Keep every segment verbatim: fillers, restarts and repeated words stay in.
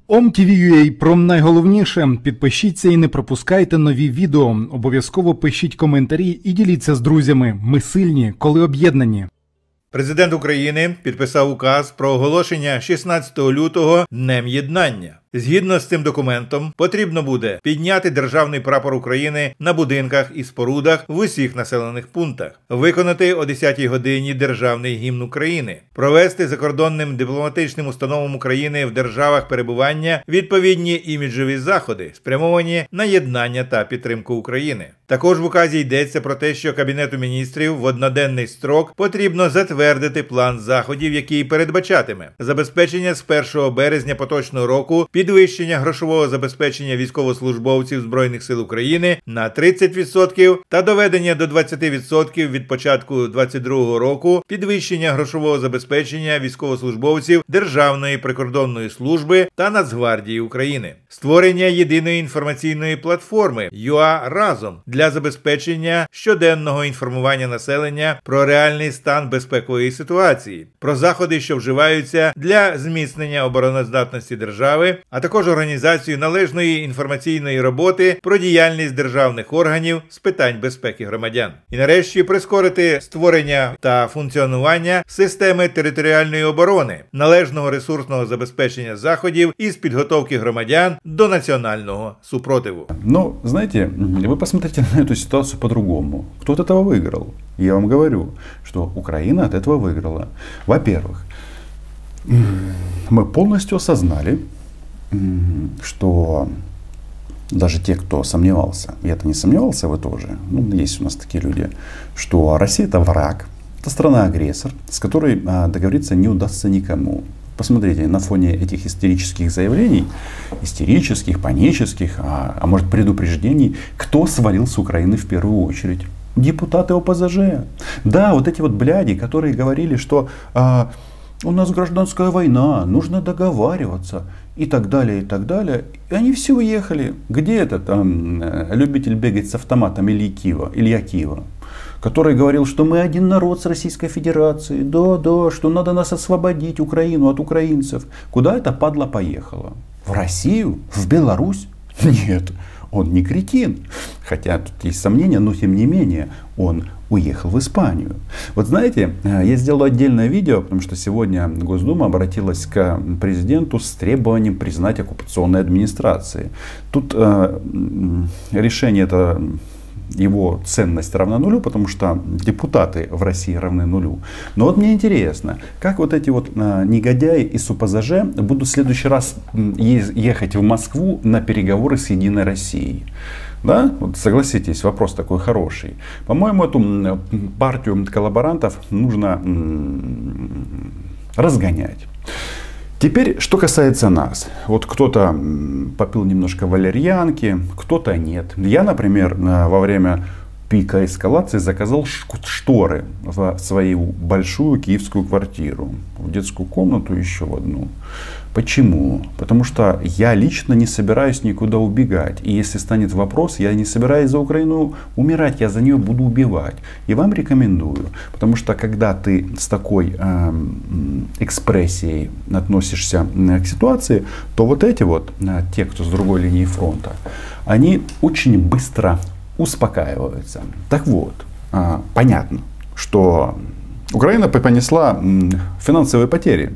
ом.тв.ua про найголовніше. Підпишіться і не пропускайте нові відео. Обов'язково пишіть коментарі і діліться з друзями. Ми сильні, коли об'єднані. Президент України підписав указ про оголошення шістнадцятого лютого Днем Єднання. Згідно з цим документом, потрібно буде підняти державний прапор України на будинках і спорудах в усіх населених пунктах, виконати о десятій годині державний гімн України, провести закордонним дипломатичним установам України в державах перебування відповідні іміджові заходи, спрямовані на єднання та підтримку України. Також в указі йдеться про те, що Кабінету міністрів в одноденний строк потрібно затвердити план заходів, який передбачатиме забезпечення з першого березня поточного року підвищення грошового забезпечення військовослужбовців Збройних сил України на тридцять відсотків та доведення до двадцяти відсотків від початку двадцять другого року підвищення грошового забезпечення військовослужбовців Державної прикордонної служби та Нацгвардії України. Створення єдиної інформаційної платформи ЮА Разом для забезпечення щоденного інформування населення про реальний стан безпекової ситуації, про заходи, що вживаються для зміцнення обороноздатності держави, а також організацію належної інформаційної роботи про діяльність державних органів з питань безпеки громадян. І нарешті прискорити створення та функціонування системи територіальної оборони, належного ресурсного забезпечення заходів із підготовки громадян до національного супротиву. Ну, знаете, вы посмотрите на эту ситуацию по-другому. Кто от этого выиграл? Я вам говорю, что Украина от этого выиграла. Во-первых, мы полностью осознали, что даже те, кто сомневался, я-то не сомневался, вы тоже, ну, есть у нас такие люди, что Россия это враг, это страна-агрессор, с которой договориться не удастся никому. Посмотрите, на фоне этих истерических заявлений, истерических, панических, а, а может предупреждений, кто свалил с Украины в первую очередь? Депутаты о пэ зэ жэ. Да, вот эти вот бляди, которые говорили, что а, у нас гражданская война, нужно договариваться и так далее, и так далее. И они все уехали. Где этот там любитель бегать с автоматом Илья Кива, Илья Кива, который говорил, что мы один народ с Российской Федерацией, да, да, что надо нас освободить, Украину от украинцев. Куда эта падла поехала? В Россию? В Беларусь? Нет, он не кретин. Хотя тут есть сомнения, но тем не менее он уехал в Испанию. Вот знаете, я сделал отдельное видео, потому что сегодня Госдума обратилась к президенту с требованием признать оккупационной администрацией. Тут э, решение это... его ценность равна нулю, потому что депутаты в России равны нулю. Но вот мне интересно, как вот эти вот а, негодяи из о пэ зэ жэ будут в следующий раз ехать в Москву на переговоры с Единой Россией. Да? Вот согласитесь, вопрос такой хороший. По-моему, эту партию коллаборантов нужно разгонять. Теперь, что касается нас. Вот кто-то попил немножко валерьянки, кто-то нет. Я, например, во время пика эскалации заказал шторы в свою большую киевскую квартиру. В детскую комнату еще в одну. Почему? Потому что я лично не собираюсь никуда убегать. И если станет вопрос, я не собираюсь за Украину умирать, я за нее буду убивать. И вам рекомендую. Потому что когда ты с такой э, экспрессией относишься к ситуации, то вот эти вот, те, кто с другой линии фронта, они очень быстро успокаиваются. Так вот, э, понятно, что Украина понесла финансовые потери.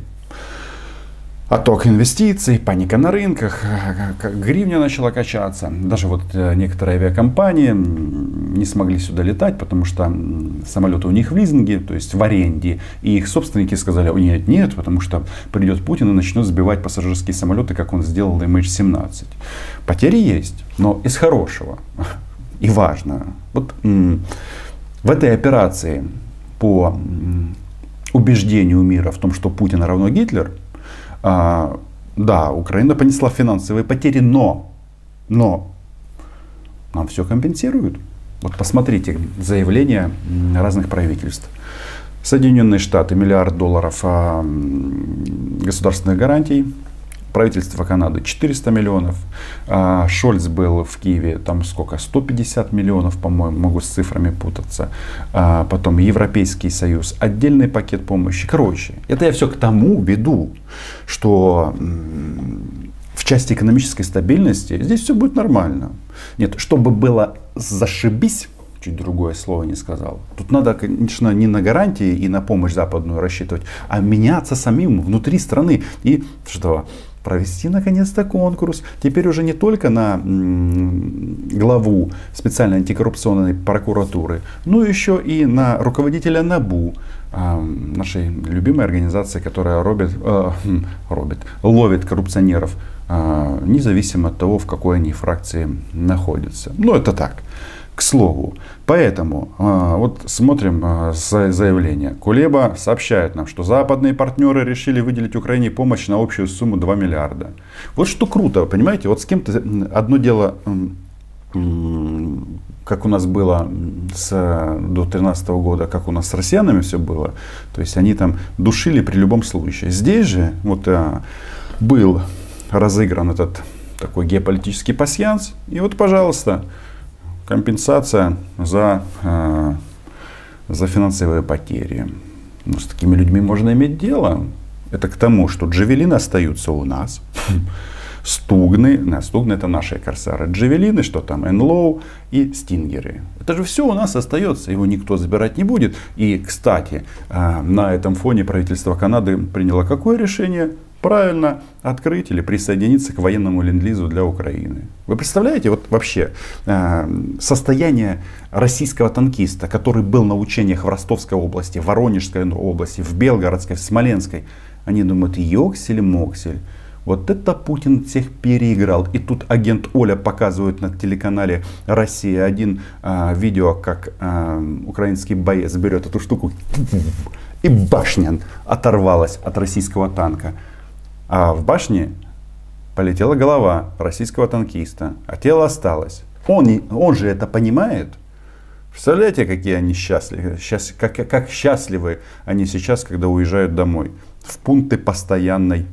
Отток инвестиций, паника на рынках, гривня начала качаться. Даже вот некоторые авиакомпании не смогли сюда летать, потому что самолеты у них в лизинге, то есть в аренде. И их собственники сказали, нет, нет, потому что придет Путин и начнет сбивать пассажирские самолеты, как он сделал эм эйч семнадцать. Потери есть, но из хорошего. И важно. Вот в этой операции по убеждению мира в том, что Путин равно Гитлер, А, да, Украина понесла финансовые потери, но, но нам все компенсируют. Вот посмотрите заявления разных правительств. Соединенные Штаты миллиард долларов а, государственных гарантий. Правительство Канады четыреста миллионов. А, Шольц был в Киеве, там сколько? сто пятьдесят миллионов, по-моему, могу с цифрами путаться. А, потом Европейский Союз, отдельный пакет помощи. Короче, это я все к тому веду, что в в части экономической стабильности здесь все будет нормально. Нет, чтобы было зашибись, чуть другое слово не сказал. Тут надо, конечно, не на гарантии и на помощь западную рассчитывать, а меняться самим внутри страны. И что? Провести наконец-то конкурс. Теперь уже не только на м, главу специальной антикоррупционной прокуратуры, но еще и на руководителя НАБУ, э, нашей любимой организации, которая робит, э, робит, ловит коррупционеров, э, независимо от того, в какой они фракции находятся. Ну, это так. К слову, поэтому э, вот смотрим э, заявление. Кулеба сообщает нам, что западные партнеры решили выделить Украине помощь на общую сумму два миллиарда. Вот что круто, понимаете, вот с кем-то одно дело, э, э, как у нас было с, до две тысячи тринадцатого года, как у нас с россиянами все было, то есть они там душили при любом случае. Здесь же вот э, был разыгран этот такой геополитический пасьянс, и вот, пожалуйста, компенсация за, э, за финансовые потери. Ну, с такими людьми можно иметь дело. Это к тому, что джавелины остаются у нас. Стугны, не, Стугны это наши корсары. Джавелины, что там, Энлоу и Стингеры. Это же все у нас остается, его никто забирать не будет. И, кстати, э, на этом фоне правительство Канады приняло какое решение? Правильно, открыть или присоединиться к военному ленд-лизу для Украины. Вы представляете, вот вообще э, состояние российского танкиста, который был на учениях в Ростовской области, в Воронежской области, в Белгородской, в Смоленской. Они думают, ёксель-моксель. Вот это Путин всех переиграл. И тут агент Оля показывает на телеканале Россия один э, видео, как э, украинский боец берет эту штуку и башня оторвалась от российского танка. А в башне полетела голова российского танкиста, а тело осталось. Он, он же это понимает. Представляете, какие они счастливы, счаст, как, как счастливы они сейчас, когда уезжают домой. В пункты постоянной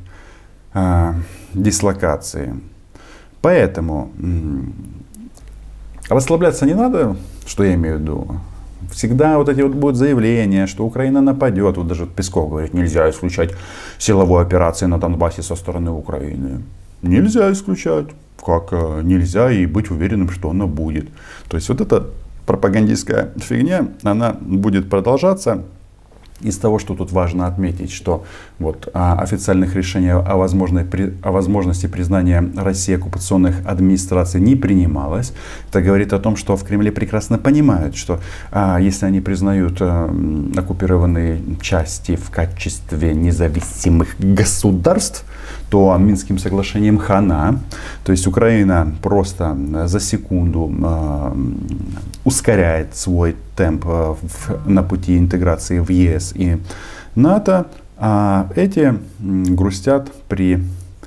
э, дислокации. Поэтому м- расслабляться не надо, что я имею в виду. Всегда вот эти вот будут заявления, что Украина нападет. Вот даже Песков говорит, нельзя исключать силовую операцию на Донбассе со стороны Украины. Нельзя исключать. Как нельзя и быть уверенным, что она будет. То есть вот эта пропагандистская фигня, она будет продолжаться. Из того, что тут важно отметить, что вот, а, официальных решений о, возможной, при, о возможности признания России оккупационных администраций не принималось. Это говорит о том, что в Кремле прекрасно понимают, что а, если они признают а, оккупированные части в качестве независимых государств, то Минским соглашением хана. То есть Украина просто за секунду э, ускоряет свой темп э, в, на пути интеграции в ЕС и НАТО, а эти грустят при,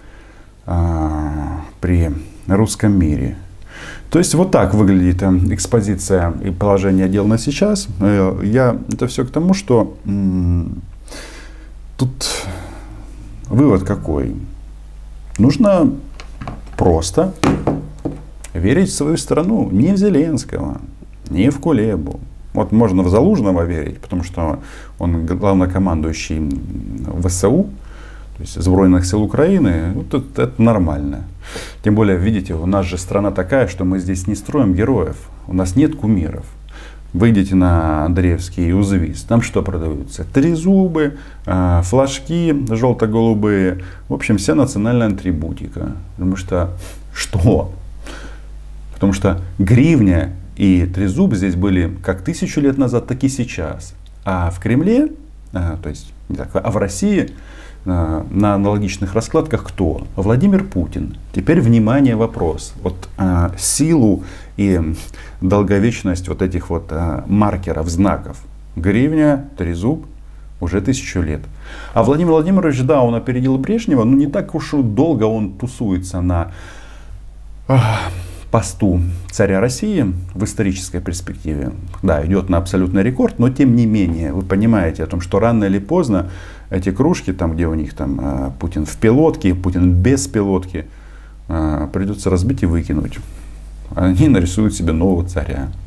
э, при русском мире. То есть вот так выглядит экспозиция и положение дел на сейчас. Я, это все к тому, что м, тут вывод какой? Нужно просто верить в свою страну, не в Зеленского, не в Кулебу. Вот можно в Залужного верить, потому что он главнокомандующий ВСУ, то есть Збройных сил Украины. Вот это, это нормально. Тем более, видите, у нас же страна такая, что мы здесь не строим героев. У нас нет кумиров. Выйдите на Андреевский узвиз, там что продаются? Трезубы, флажки желто-голубые, в общем, вся национальная атрибутика. Потому что, что? Потому что гривня и трезуб здесь были как тысячу лет назад, так и сейчас. А в Кремле, то есть, не так, а в России на аналогичных раскладках кто? Владимир Путин. Теперь, внимание, вопрос. Вот а, силу и долговечность вот этих вот а, маркеров, знаков. Гривня, трезуб уже тысячу лет. А Владимир Владимирович, да, он опередил Брежнева, но не так уж и долго он тусуется на а, посту царя России в исторической перспективе. Да, идет на абсолютный рекорд, но тем не менее, вы понимаете о том, что рано или поздно эти кружки, там, где у них там Путин в пилотке, Путин без пилотки, придется разбить и выкинуть. Они нарисуют себе нового царя.